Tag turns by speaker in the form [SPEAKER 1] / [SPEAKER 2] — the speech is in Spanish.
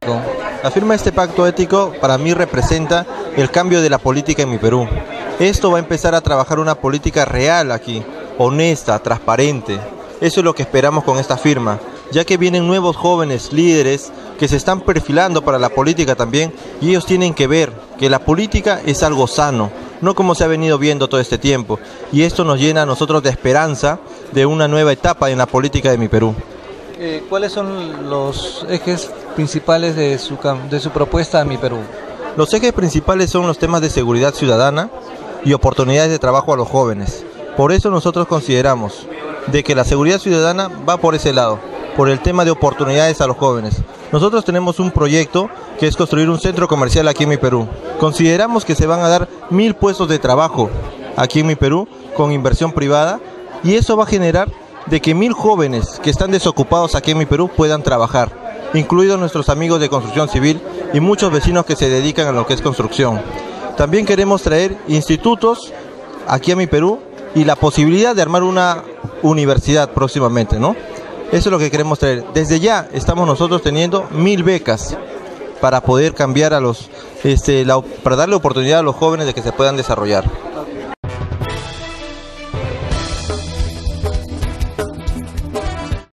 [SPEAKER 1] La firma de este pacto ético para mí representa el cambio de la política en mi Perú. Esto va a empezar a trabajar una política real aquí, honesta, transparente. Eso es lo que esperamos con esta firma, ya que vienen nuevos jóvenes líderes que se están perfilando para la política también, y ellos tienen que ver que la política es algo sano, no como se ha venido viendo todo este tiempo, y esto nos llena a nosotros de esperanza de una nueva etapa en la política de mi Perú.
[SPEAKER 2] ¿Cuáles son los ejes principales de su propuesta a Mi Perú?
[SPEAKER 1] Los ejes principales son los temas de seguridad ciudadana y oportunidades de trabajo a los jóvenes. Por eso nosotros consideramos de que la seguridad ciudadana va por ese lado, por el tema de oportunidades a los jóvenes. Nosotros tenemos un proyecto que es construir un centro comercial aquí en mi Perú. Consideramos que se van a dar 1000 puestos de trabajo aquí en mi Perú con inversión privada, y eso va a generar de que 1000 jóvenes que están desocupados aquí en mi Perú puedan trabajar, incluidos nuestros amigos de construcción civil y muchos vecinos que se dedican a lo que es construcción. También queremos traer institutos aquí a mi Perú y la posibilidad de armar una universidad próximamente, ¿no? Eso es lo que queremos traer. Desde ya estamos nosotros teniendo 1000 becas para poder cambiar a para darle oportunidad a los jóvenes de que se puedan desarrollar.